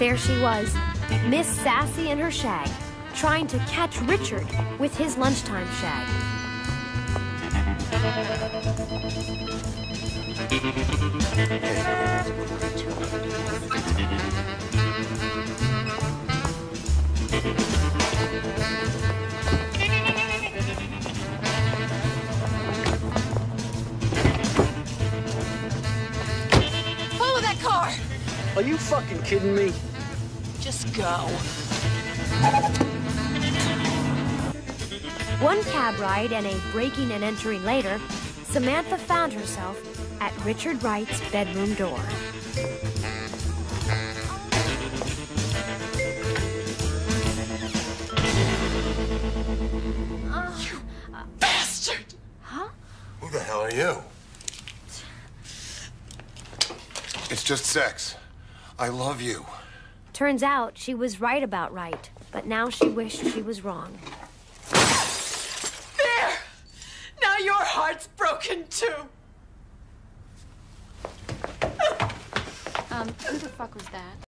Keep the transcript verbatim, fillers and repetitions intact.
There she was, Miss Sassy and her shag, trying to catch Richard with his lunchtime shag. Follow that car! Are you fucking kidding me? Just go. One cab ride and a breaking and entering later, Samantha found herself at Richard Wright's bedroom door. You bastard! Huh? Who the hell are you? It's just sex. I love you. Turns out she was right about Wright, but now she wished she was wrong. There! Now your heart's broken too! Um, who the fuck was that?